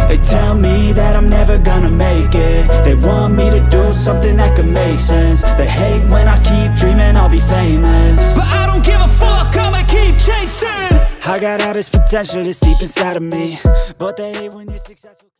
They tell me that I'm never gonna make it. They want me to do something that could make sense. They hate when I keep dreaming I'll be famous, but I don't give a fuck, I'ma keep chasing. I got all this potential that's deep inside of me, but they hate when you're successful.